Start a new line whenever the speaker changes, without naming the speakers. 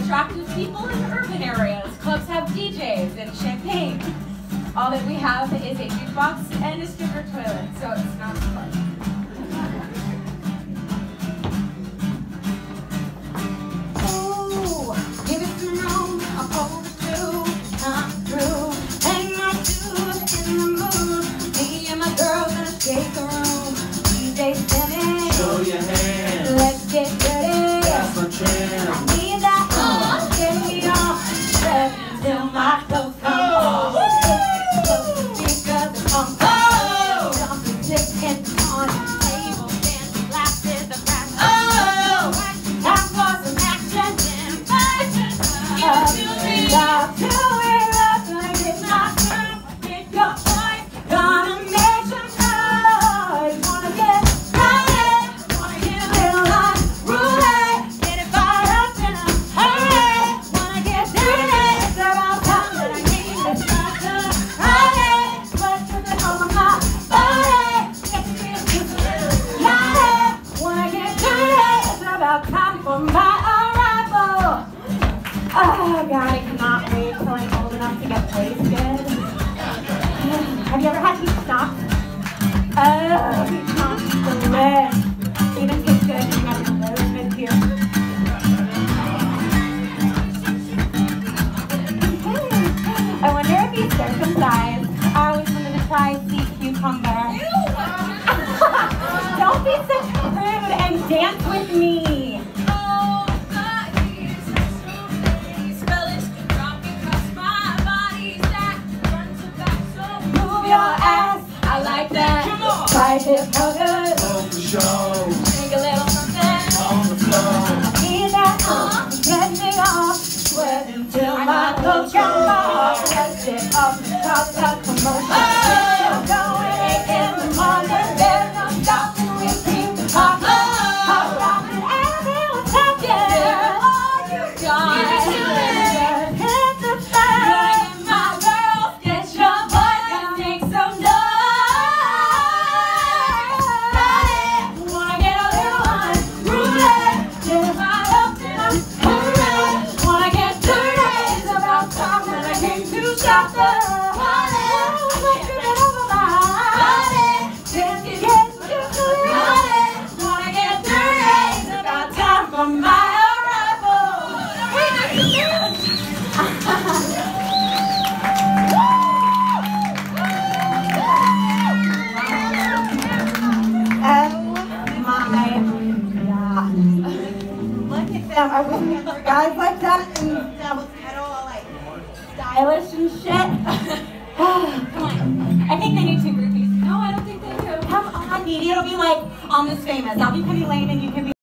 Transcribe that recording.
attractive people in urban areas. Clubs have DJs and champagne. All that we have is a jukebox and a stripper toilet, so it's not fun. Ooh, give it some room, I'll hold it through, come through. Hang my dude in the mood. Me and my girl gonna shake the room. DJ spinning,
show your hand,
let's get dirty.
That's my jam.
I need that get me on, step till my clothes come off. Because the pump jumping, sitting on the table, dancing, glasses, the crack. Time for some action and fight. Stop to it up, gonna get my turn, get your point, gonna make some noise. Wanna get right, wanna get a little like roulette, get it fired up in a hurry. Wanna get dirty, it's about time that I need this doctor. Blood dripping over my body, gets me a piece of light. Wanna get dirty, it's about time for my arrival. Oh God, I cannot wait till I'm old enough to get wasted. Have you ever had these snacks? Oh, these snacks are delicious. They even taste good if you have your nose mid here. I wonder if he's circumcised. I always wanted to try sea cucumber. Don't be such a prude and dance with me. Move your ass, I like that. Try hip huggers,
Oh, for sure,
drink a little something.
on the floor.
I need that, get me off. Sweat until my clothes come off. Let's get off the top, top commotion. Going 8 in the morning, there's no stopping. We keep the pop, pop, rocking, everyone's talking. All you got is hit the fire. My girls, get your boys and make some noise. Wanna get a little on roulette, get right up in a hurry. Wanna get dirty, it's about time that I came to stop the party. Let's get over my body, can't get used to it. Wanna get dirty, it's about time for my arrival. Oh my God. Look at them. I wish there were guys like that and that was kind of all like stylish and shit. Come on. I think they need 2 groupies. No, I don't think they do. Come on, Edie. It'll be like Almost Famous. I'll be Penny Lane and you can be